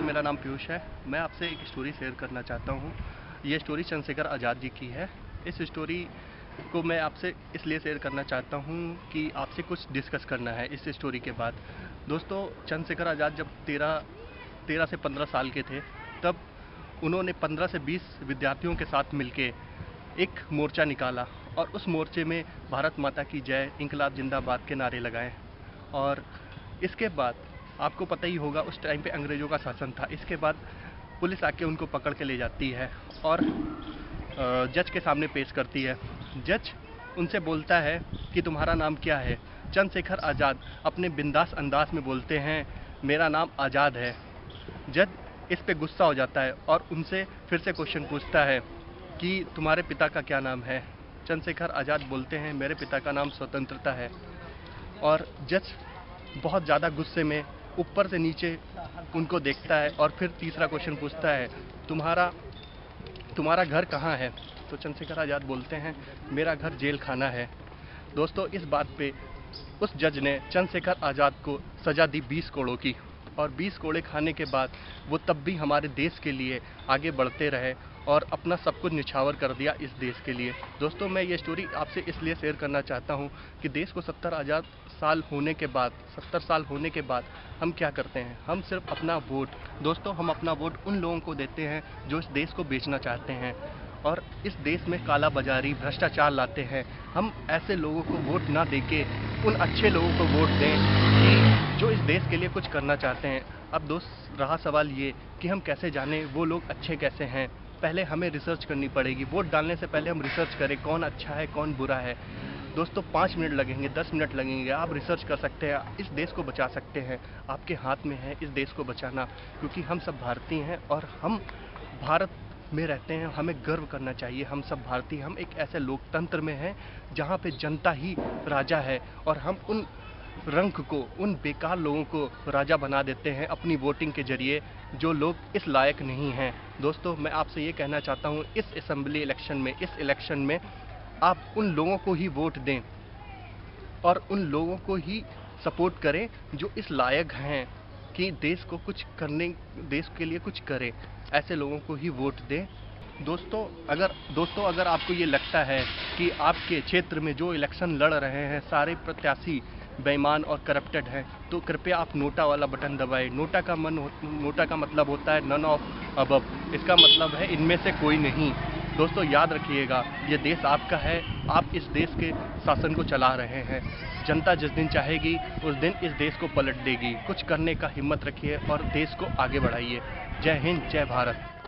मेरा नाम पीयूष है। मैं आपसे एक स्टोरी शेयर करना चाहता हूँ। ये स्टोरी चंद्रशेखर आज़ाद जी की है। इस स्टोरी को मैं आपसे इसलिए शेयर करना चाहता हूँ कि आपसे कुछ डिस्कस करना है इस स्टोरी के बाद। दोस्तों, चंद्रशेखर आज़ाद जब 13 से 15 साल के थे, तब उन्होंने 15 से 20 विद्यार्थियों के साथ मिलके एक मोर्चा निकाला और उस मोर्चे में भारत माता की जय, इंकलाब जिंदाबाद के नारे लगाए। और इसके बाद आपको पता ही होगा, उस टाइम पे अंग्रेज़ों का शासन था। इसके बाद पुलिस आके उनको पकड़ के ले जाती है और जज के सामने पेश करती है। जज उनसे बोलता है कि तुम्हारा नाम क्या है। चंद्रशेखर आज़ाद अपने बिंदास अंदाज में बोलते हैं, मेरा नाम आज़ाद है। जज इस पे गुस्सा हो जाता है और उनसे फिर से क्वेश्चन पूछता है कि तुम्हारे पिता का क्या नाम है। चंद्रशेखर आज़ाद बोलते हैं, मेरे पिता का नाम स्वतंत्रता है। और जज बहुत ज़्यादा गुस्से में ऊपर से नीचे उनको देखता है और फिर तीसरा क्वेश्चन पूछता है, तुम्हारा घर कहाँ है। तो चंद्रशेखर आज़ाद बोलते हैं, मेरा घर जेल खाना है। दोस्तों, इस बात पे उस जज ने चंद्रशेखर आज़ाद को सज़ा दी 20 कोड़ों की। और 20 कोड़े खाने के बाद वो तब भी हमारे देश के लिए आगे बढ़ते रहे और अपना सब कुछ निछावर कर दिया इस देश के लिए। दोस्तों, मैं ये स्टोरी आपसे इसलिए शेयर करना चाहता हूँ कि देश को 70 साल होने के बाद हम क्या करते हैं? हम सिर्फ अपना वोट, दोस्तों, हम अपना वोट उन लोगों को देते हैं जो इस देश को बेचना चाहते हैं और इस देश में काला बाजारी, भ्रष्टाचार लाते हैं। हम ऐसे लोगों को वोट ना देके उन अच्छे लोगों को वोट दें कि जो इस देश के लिए कुछ करना चाहते हैं। अब दोस्त, रहा सवाल ये कि हम कैसे जानें वो लोग अच्छे कैसे हैं। पहले हमें रिसर्च करनी पड़ेगी। वोट डालने से पहले हम रिसर्च करें कौन अच्छा है कौन बुरा है। दोस्तों, 5 मिनट लगेंगे, 10 मिनट लगेंगे, आप रिसर्च कर सकते हैं, इस देश को बचा सकते हैं। आपके हाथ में है इस देश को बचाना, क्योंकि हम सब भारतीय हैं और हम भारत में रहते हैं। हमें गर्व करना चाहिए। हम सब भारतीय, हम एक ऐसे लोकतंत्र में हैं जहाँ पे जनता ही राजा है और हम उन रंक को, उन बेकार लोगों को राजा बना देते हैं अपनी वोटिंग के जरिए, जो लोग इस लायक नहीं हैं। दोस्तों, मैं आपसे ये कहना चाहता हूँ, इस असेंबली इलेक्शन में, इस इलेक्शन में आप उन लोगों को ही वोट दें और उन लोगों को ही सपोर्ट करें जो इस लायक हैं कि देश को कुछ करने, देश के लिए कुछ करें। ऐसे लोगों को ही वोट दें। दोस्तों, अगर आपको ये लगता है कि आपके क्षेत्र में जो इलेक्शन लड़ रहे हैं सारे प्रत्याशी बेईमान और करप्टेड हैं, तो कृपया आप नोटा वाला बटन दबाएं। नोटा का मतलब होता है नन ऑफ अबव। इसका मतलब है इनमें से कोई नहीं। दोस्तों, याद रखिएगा, ये देश आपका है, आप इस देश के शासन को चला रहे हैं। जनता जिस दिन चाहेगी उस दिन इस देश को पलट देगी। कुछ करने का हिम्मत रखिए और देश को आगे बढ़ाइए। जय हिंद, जय भारत।